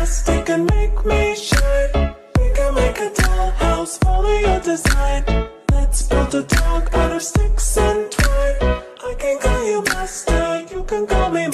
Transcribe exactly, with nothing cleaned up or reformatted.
plastic and make me shine. We can make a dollhouse, follow your design. Let's build a dog out of sticks and twine. I can call you master, you can call me